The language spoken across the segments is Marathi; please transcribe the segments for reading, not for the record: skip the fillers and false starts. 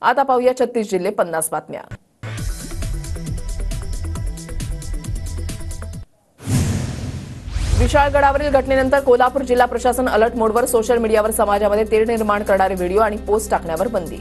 आता पाहूया 36 जिल्हे 50 बातम्या। विशाळगडावरील घटनेनंतर कोल्हापूर जिल्हा प्रशासन अलर्ट मोडवर। सोशल मीडियावर समाजामध्ये तेढ निर्माण करणारे व्हिडिओ आणि पोस्ट टाकण्यावर बंदी।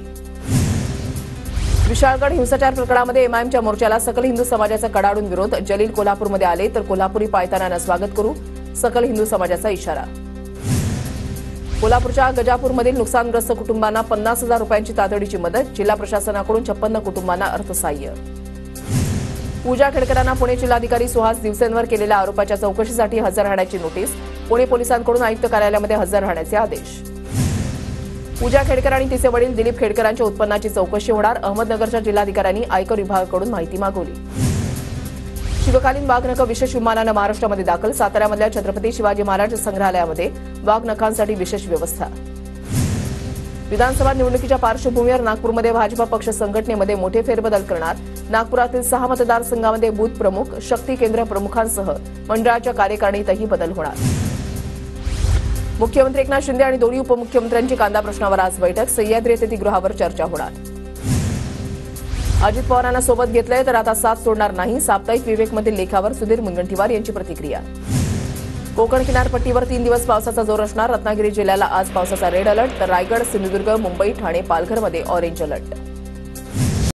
विशाळगड हिंसाचार प्रकरणामध्ये एमआयएमच्या मोर्चाला सकल हिंदू समाजाचा कडाडून विरोध। जलील कोल्हापूरमध्ये आले तर कोल्हापुरी पायतानानं स्वागत करू, सकल हिंदू समाजाचा इशारा। कोल्हापूरच्या गजापूरमधील नुकसानग्रस्त कुटुंबांना 50,000 रुपयांची तातडीची मदत। जिल्हा प्रशासनाकडून 56 कुटुंबांना अर्थसहाय्य। पूजा खेडकरांना पुणे जिल्हाधिकारी सुहास दिवसेंवर केलेल्या आरोपाच्या चौकशीसाठी हजर राहण्याची नोटीस। पुणे पोलिसांकडून आयुक्त कार्यालयामध्ये हजर राहण्याचे आदेश। पूजा खेडकर आणि तिचे वडील दिलीप खेडकरांच्या उत्पन्नाची चौकशी होणार। अहमदनगरच्या जिल्हाधिकाऱ्यांनी आयकर विभागाकडून माहिती मागवली। शिवकालीन वाघनखं विशेष विमानानं महाराष्ट्रामध्ये दाखल। साताऱ्यामधल्या छत्रपती शिवाजी महाराज संग्रहालयामध्ये वाघनखांसाठी विशेष व्यवस्था। विधानसभा निवडणुकीच्या पार्श्वभूमीवर नागपूरमध्ये भाजपा पक्ष संघटनेमध्ये मोठे फेरबदल करणार। नागपुरातील 6 मतदारसंघामध्ये बूथ प्रमुख, शक्ती केंद्र प्रमुखांसह मंडळाच्या कार्यकारिणीतही बदल होणार। मुख्यमंत्री एकनाथ शिंदे आणि दोन्ही उपमुख्यमंत्र्यांची कांदा प्रश्नावर आज बैठक। सह्याद्री अतिथीगृहावर चर्चा होणार। अजित पवारांना सोबत घेतलंय तर आता साथ सोडणार नाही। साप्ताहिक विवेकमधील लेखावर सुधीर मुनगंटीवार यांची प्रतिक्रिया। कोकण किनारपट्टीवर 3 दिवस पावसाचा जोर असणार। रत्नागिरी जिल्ह्याला आज पावसाचा रेड अलर्ट, तर रायगड, सिंधुदुर्ग, मुंबई, ठाणे, पालघरमध्ये ऑरेंज अलर्ट।